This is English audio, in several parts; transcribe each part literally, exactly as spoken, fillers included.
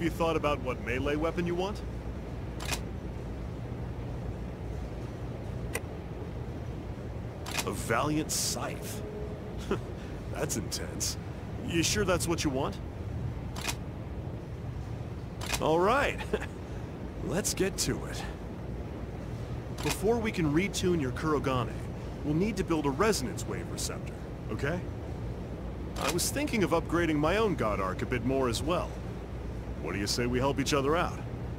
Have you thought about what melee weapon you want? A Valiant Scythe. That's intense. You sure that's what you want? All right. Let's get to it. Before we can retune your Kurogane, we'll need to build a resonance wave receptor, okay? I was thinking of upgrading my own God Arc a bit more as well. What do you say we help each other out?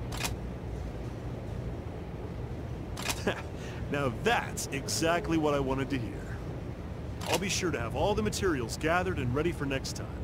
Now that's exactly what I wanted to hear. I'll be sure to have all the materials gathered and ready for next time.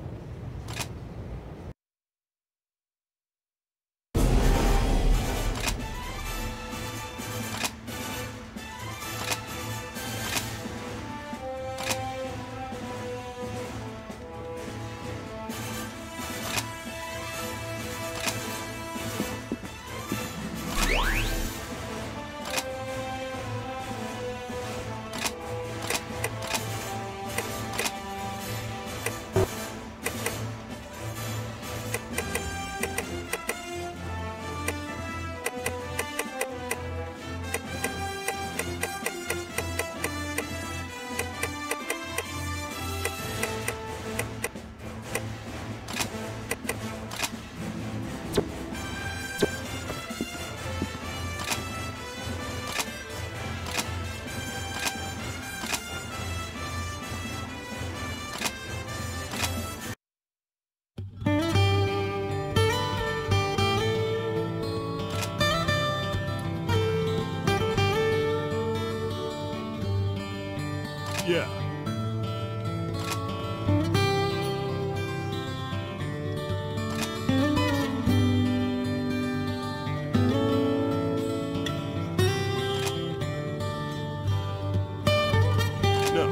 Yeah. No.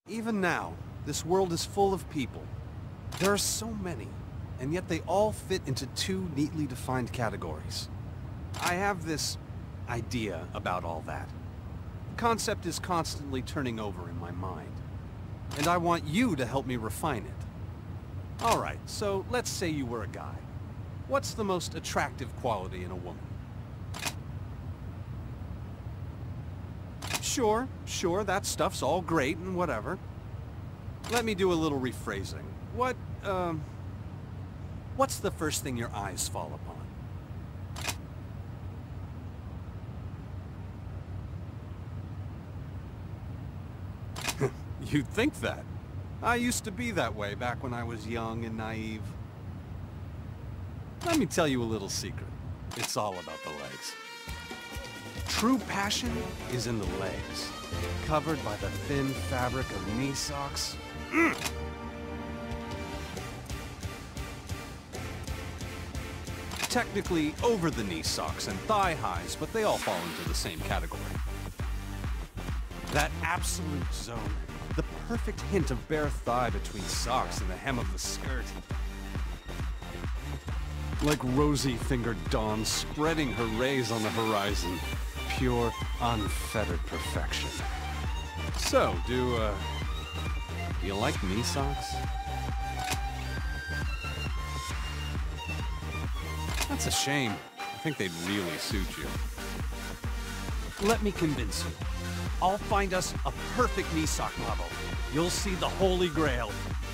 Even now, this world is full of people. There are so many, and yet they all fit into two neatly defined categories. I have this idea about all that. The concept is constantly turning over in my mind, and I want you to help me refine it. Alright, so let's say you were a guy. What's the most attractive quality in a woman? Sure, sure, that stuff's all great and whatever. Let me do a little rephrasing. What, um... what's the first thing your eyes fall upon? You'd think that. I used to be that way back when I was young and naive. Let me tell you a little secret. It's all about the legs. True passion is in the legs, covered by the thin fabric of knee socks. Mm. Technically over the knee socks and thigh highs, but they all fall into the same category. That absolute zone, the perfect hint of bare thigh between socks and the hem of the skirt. Like rosy-fingered dawn spreading her rays on the horizon. Pure, unfettered perfection. So, do, uh... do you like knee socks? That's a shame. I think they'd really suit you. Let me convince you. I'll find us a perfect knee sock model. You'll see the Holy Grail.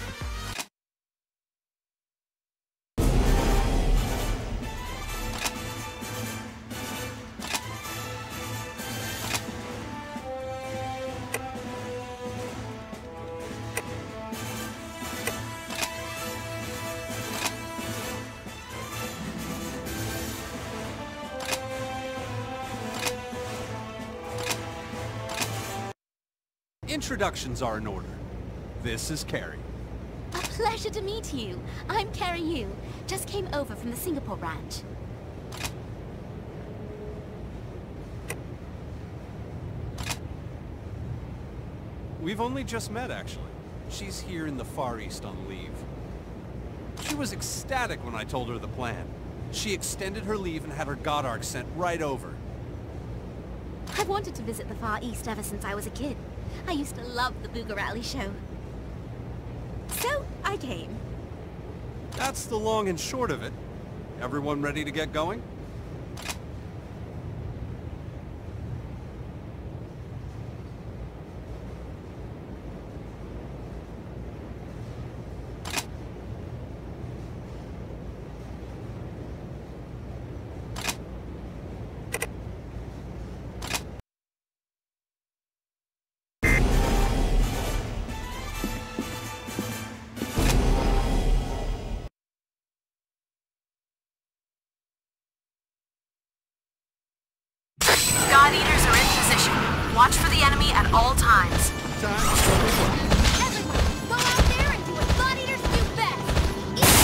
Introductions are in order. This is Carrie. A pleasure to meet you. I'm Carrie Yu. Just came over from the Singapore branch. We've only just met, actually. She's here in the Far East on leave. She was ecstatic when I told her the plan. She extended her leave and had her God Arc sent right over. I've wanted to visit the Far East ever since I was a kid. I used to love the Booga Rally show. So, I came. That's the long and short of it. Everyone ready to get going? God Eaters are in position. Watch for the enemy at all times. Everyone, go out there and do what God Eaters do best. Eat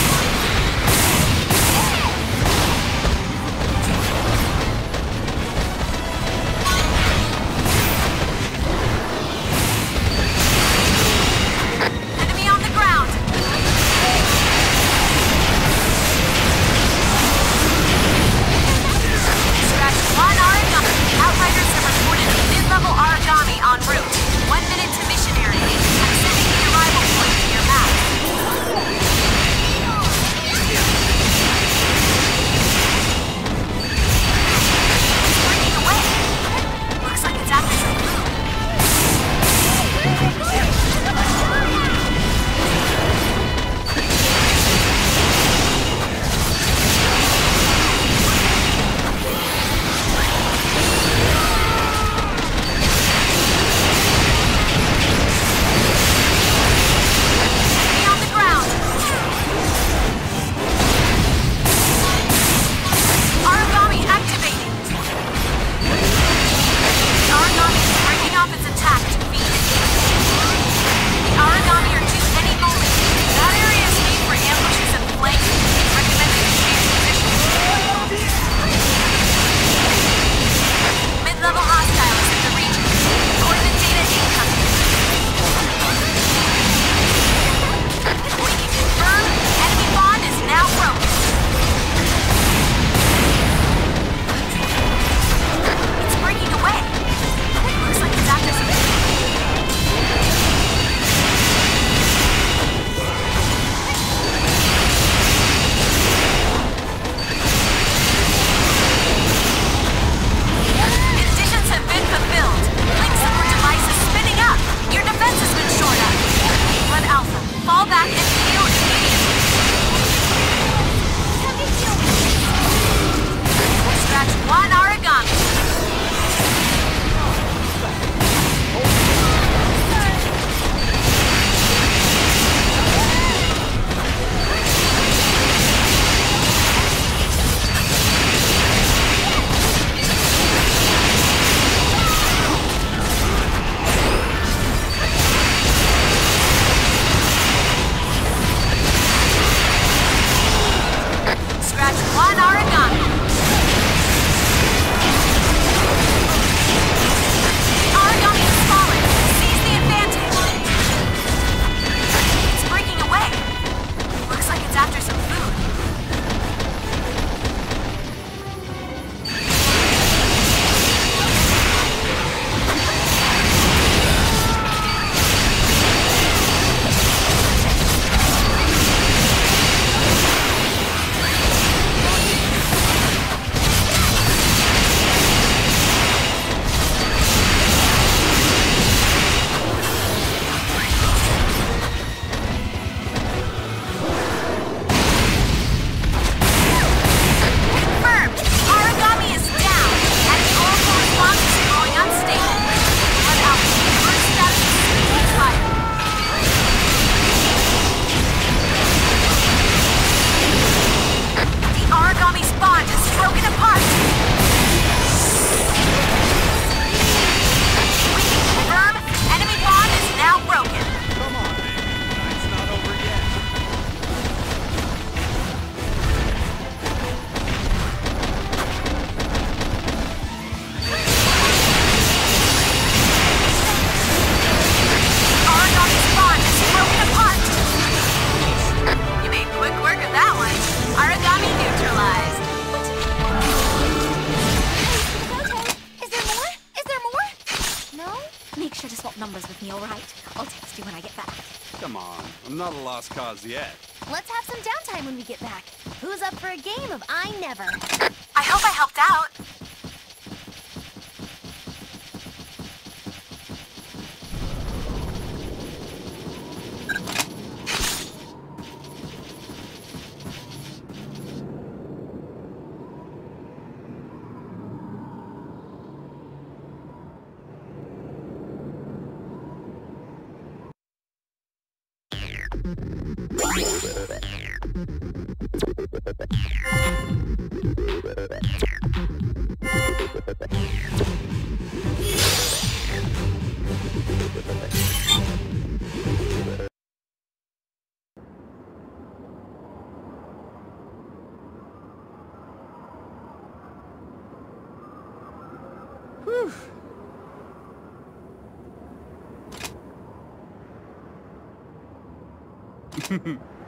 Enemy on the ground. Dispatch one origami. Outriders have reported a mid-level origami en route. One minute to mission area. Come on, I'm not a lost cause yet. Let's have some downtime when we get back. Who's up for a game of I Never? I hope I helped out. Whew.